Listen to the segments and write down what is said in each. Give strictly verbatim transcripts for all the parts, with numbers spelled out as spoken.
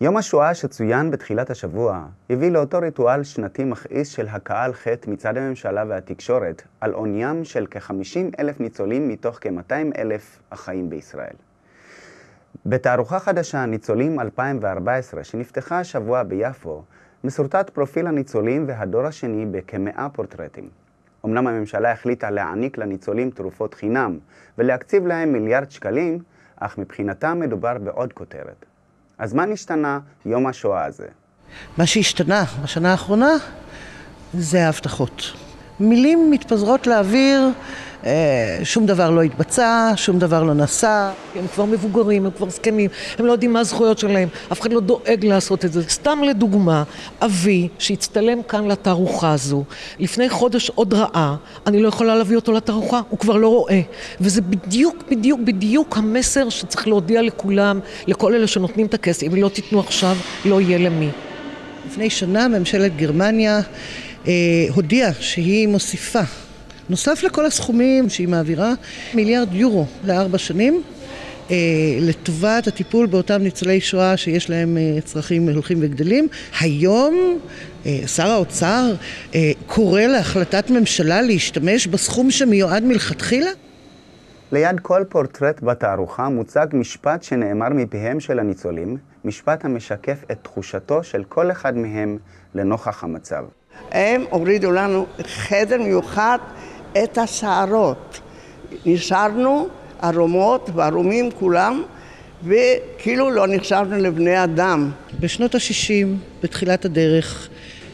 יום השואה שצוין בתחילת השבוע הביא לאותו ריטואל שנתי מכעיס של הכאה על חטא מצד הממשלה והתקשורת על עוניים של כ-חמישים אלף ניצולים מתוך כ-מאתיים אלף החיים בישראל. בתערוכה חדשה ניצולים אלפיים וארבע עשרה שנפתחה השבוע ביפו, מסורטט פרופיל הניצולים והדור השני בכ-מאה פורטרטים. אמנם הממשלה החליטה להעניק לניצולים תרופות חינם ולהקציב להם מיליארד שקלים, אך מבחינתם מדובר בעוד כותרת. אז מה נשתנה יום השואה הזה? מה שהשתנה בשנה האחרונה זה ההבטחות. מילים מתפזרות לאוויר, אה, שום דבר לא התבצע, שום דבר לא נעשה. הם כבר מבוגרים, הם כבר זקנים, הם לא יודעים מה הזכויות שלהם, אף אחד לא דואג לעשות את זה. סתם לדוגמה, אבי שהצטלם כאן לתערוכה הזו, לפני חודש עוד ראה, אני לא יכולה להביא אותו לתערוכה, הוא כבר לא רואה. וזה בדיוק, בדיוק, בדיוק המסר שצריך להודיע לכולם, לכל אלה שנותנים את הכסף. אם לא תיתנו עכשיו, לא יהיה למי. לפני שנה ממשלת גרמניה אה, הודיעה שהיא מוסיפה, נוסף לכל הסכומים שהיא מעבירה, מיליארד יורו לארבע שנים, אה, לטובת הטיפול באותם ניצולי שואה שיש להם אה, צרכים הולכים וגדלים. היום אה, שר האוצר אה, קורא להחלטת ממשלה להשתמש בסכום שמיועד מלכתחילה. ליד כל פורטרט בתערוכה מוצג משפט שנאמר מפיהם של הניצולים, משפט המשקף את תחושתו של כל אחד מהם לנוכח המצב. הם הורידו לנו חדר מיוחד את השערות. נשארנו ערומות וערומים כולם, וכאילו לא נחשבנו לבני אדם. בשנות ה-שישים, בתחילת הדרך,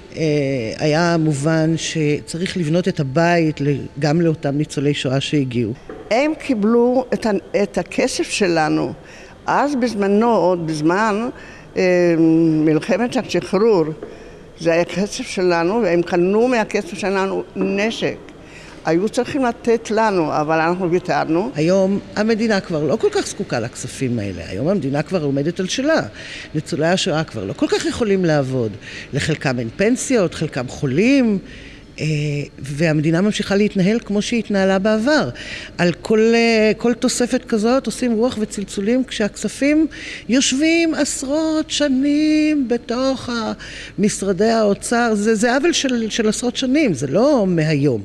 היה מובן שצריך לבנות את הבית גם לאותם ניצולי שואה שהגיעו. הם קיבלו את, את הכסף שלנו. אז בזמנו, עוד בזמן אה, מלחמת השחרור, זה היה כסף שלנו, והם קנו מהכסף שלנו נשק. היו צריכים לתת לנו, אבל אנחנו ויתרנו. היום המדינה כבר לא כל כך זקוקה לכספים האלה. היום המדינה כבר עומדת על שלה. ניצולי השואה כבר לא כל כך יכולים לעבוד. לחלקם אין פנסיות, חלקם חולים, והמדינה ממשיכה להתנהל כמו שהיא התנהלה בעבר. על כל, כל תוספת כזאת עושים רוח וצלצולים, כשהכספים יושבים עשרות שנים בתוך משרדי האוצר. זה, זה עוול של, של עשרות שנים, זה לא מהיום.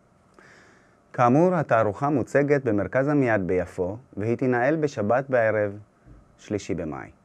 כאמור, התערוכה מוצגת במרכז עמיעד ביפו, והיא תנהל בשבת בערב, שלישי במאי.